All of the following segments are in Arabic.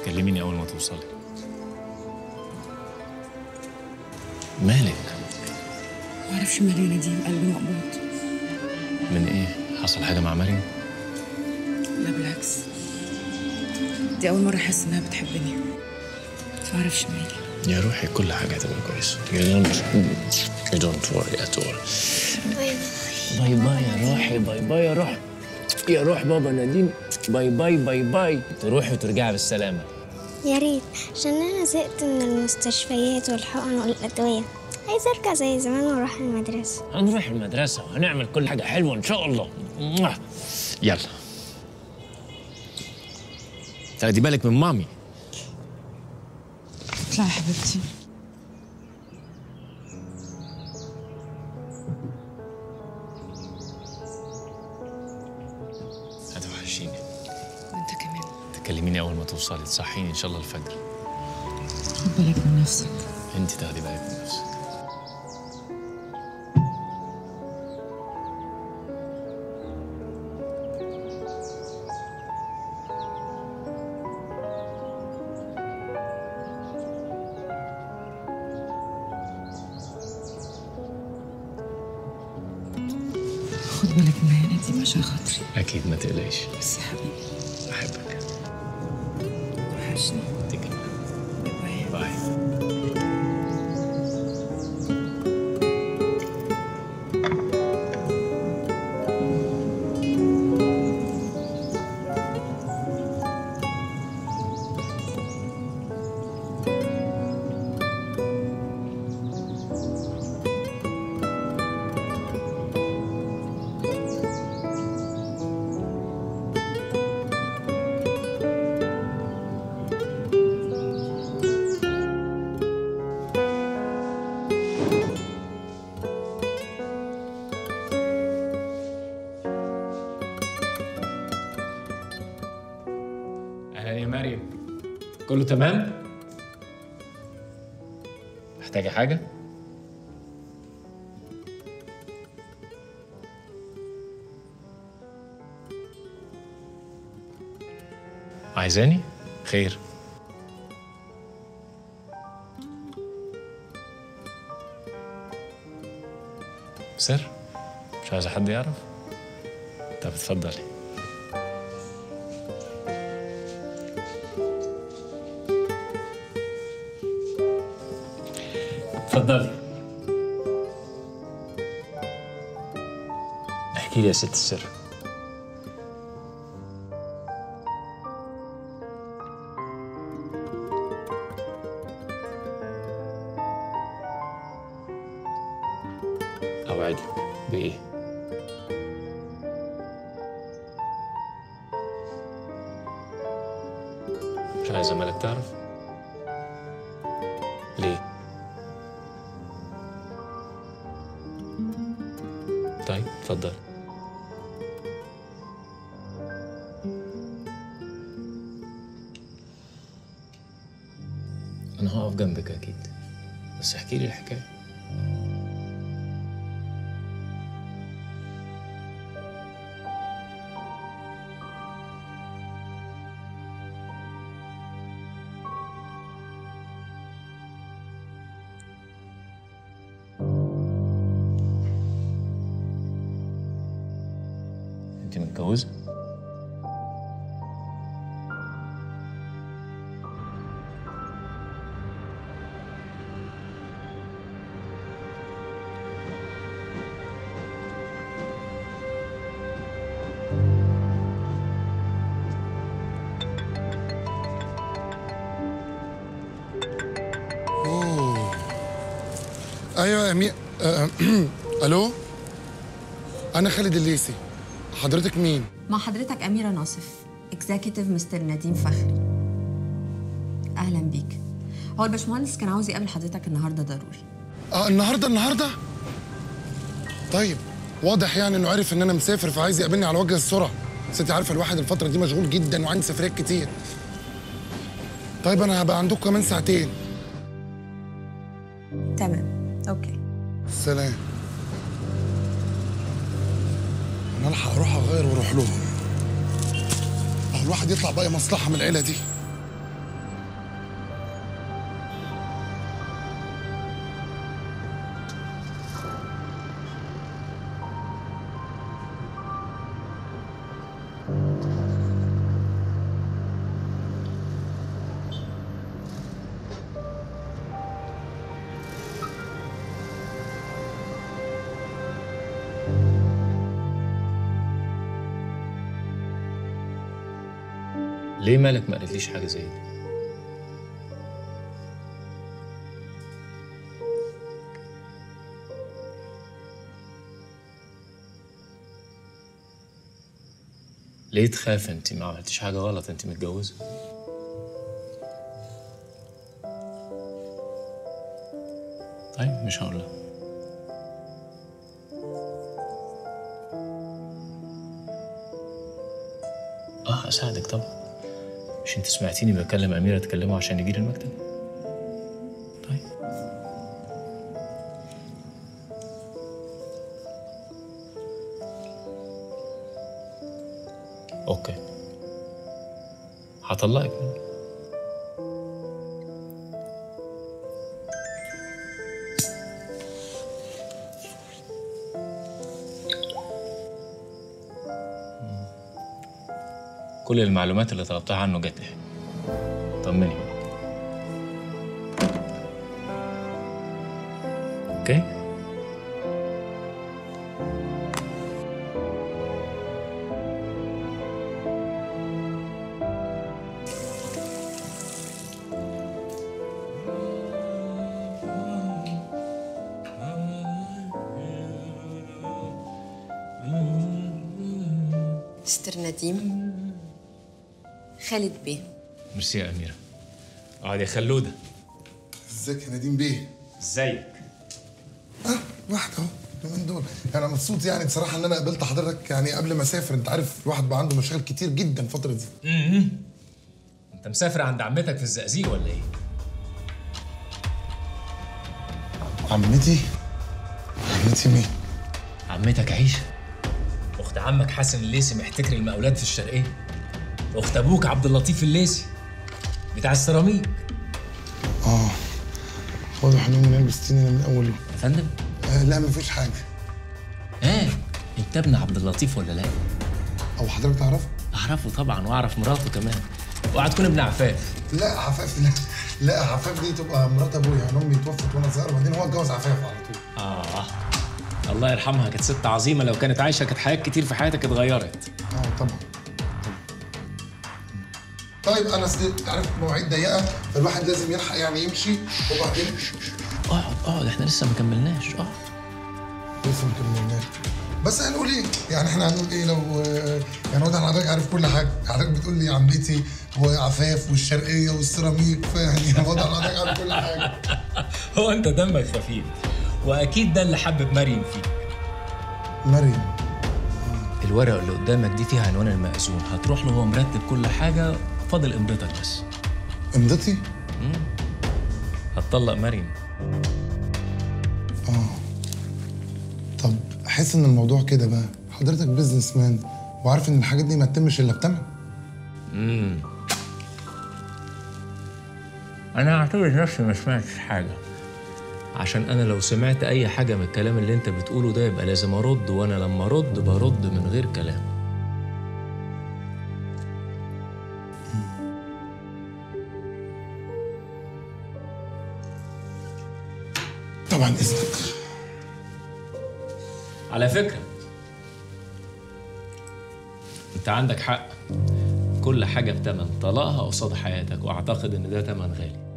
كلميني أول ما توصلي. مالك؟ معرفش مالي يا نديم، قلبي مقبوض. من إيه؟ حصل حاجة مع مريم؟ لا بالعكس، دي أول مرة أحس إنها بتحبني. معرفش مالي. يا روحي كل حاجة هتبقى كويسة. You don't worry at all. باي باي يا روحي، باي باي يا روح. يا روح بابا نادين، باي باي باي باي. تروحي وترجعي بالسلامة. يا ريت، عشان أنا زهقت من المستشفيات والحقن والأدوية. عايزة أرجع زي زمان وأروح المدرسة. هنروح المدرسة وهنعمل كل حاجة حلوة إن شاء الله. يلا تاخدي بالك من مامي. اطلعي يا حبيبتي. هتوحشيني. وأنت كمان. تكلميني أول ما توصلي، تصحيني إن شاء الله الفجر. خد بالك من نفسك. أنت تاخدي بالك من نفسك. خد بالك منها يا نديم عشان خاطري. أكيد ما تقلقيش. بس يا حبيبي بحبك. وحشني. تيجي. باي باي. أهلا يا مريم، كله تمام؟ محتاجة حاجة؟ عايزاني؟ خير. سر؟ مش عايزة حد يعرف؟ طب اتفضلي. اتفضلي. احكي لي يا ست السر. اوعدك بايه؟ مش عايزة مالك تعرف؟ ليه؟ طيب اتفضل. أنا هقف جنبك أكيد، بس احكي لي الحكاية. أنت متجوزة؟ ايوه يا امير. الو، انا خالد الليثي. حضرتك مين؟ مع حضرتك أميرة ناصف، اكزيكتيف مستر نديم فخري. أهلا بيك. هو الباشمهندس كان عاوز يقابل حضرتك النهارده ضروري. النهارده؟ طيب، واضح يعني انه عرف ان انا مسافر فعايز يقابلني على وجه السرعه. بس انت عارفه الواحد الفتره دي مشغول جدا وعندي سفريات كتير. طيب انا هبقى عندكم كمان ساعتين. تمام، أوكي. سلام. انا الحق اروح اغير واروح لهم. اهو الواحد يطلع باي مصلحه من العيله دي. ليه مالك ما قالتليش حاجه زي دي؟ ليه تخاف؟ انت ما عملتيش حاجه غلط، انت متجوزه. طيب مش هقول لها. اساعدك طبعا. مش انت سمعتيني بكلم اميره تكلمه عشان يجي لي المكتب؟ طيب اوكي، هطلقك منه. كل المعلومات اللي طلبتها عنه جات لي. طمني. اوكي؟ مستر نديم، خالد بيه. ميرسي يا أميرة. اقعد يا خلودة. ازيك يا نديم بيه؟ ازيك؟ واحد اهو اليومين دول. انا مبسوط يعني بصراحه ان انا قابلت حضرتك يعني قبل ما اسافر. انت عارف الواحد بقى عنده مشاغل كتير جدا الفتره دي. انت مسافر عند عمتك في الزقازيق ولا ايه؟ عمتي مين؟ عمتك عيشة، اخت عمك حسن الليثي محتكر المقاولات في الشرقية، واخت ابوك عبد اللطيف الليثي بتاع السيراميك. واضح انهم لابسين من اوله. يا فندم؟ لا مفيش حاجه. انت ابن عبد اللطيف ولا لا؟ او حضرتك تعرفه؟ اعرفه طبعا، واعرف مراته كمان. اوعى تكون ابن عفاف. لا عفاف لا عفاف دي تبقى مرات ابويا. يعني امي توفت وانا صغير وبعدين هو اتجوز عفاف على طول. الله يرحمها، كانت ست عظيمه. لو كانت عايشه كانت حاجات كتير في حياتك اتغيرت. طبعا. طيب انا عارف مواعيد ضيقه فالواحد لازم يلحق يعني يمشي. وبعدين اقعد احنا لسه ما كملناش. لسه ما كملناش. بس هنقول ايه؟ يعني احنا هنقول ايه لو يعني واضح ان حضرتك عارف كل حاجه. حضرتك بتقول لي عمتي وعفاف والشرقيه والسيراميك، فيعني واضح ان حضرتك عارف كل حاجه. هو انت دمك خفيف، واكيد ده اللي حبب مريم فيك. مريم؟ الورقه اللي قدامك دي فيها عنوان المأذون، هتروح له هو مرتب كل حاجه، فاضل امضتك بس. امضتي؟ هتطلق مريم. طب احس ان الموضوع كده بقى. حضرتك بيزنس مان وعارف ان الحاجات دي ما تتمش الا بتمن. انا هعتبر نفسي ما سمعتش حاجه، عشان انا لو سمعت اي حاجه من الكلام اللي انت بتقوله ده يبقى لازم ارد، وانا لما ارد برد من غير كلام. طبعا اذنك. على فكره انت عندك حق، كل حاجه بتمن، طلاقها قصاد حياتك، واعتقد ان ده تمن غالي.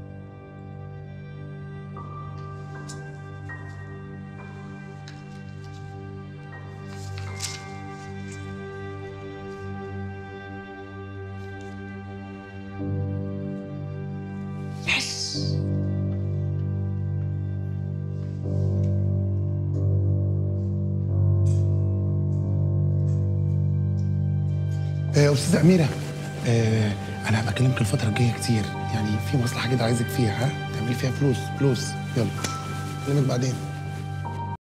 أستاذة أميرة، أنا بكلمك الفترة الجاية كتير، يعني في مصلحة كده عايزك فيها. تعملي فيها فلوس. يلا أكلمك بعدين.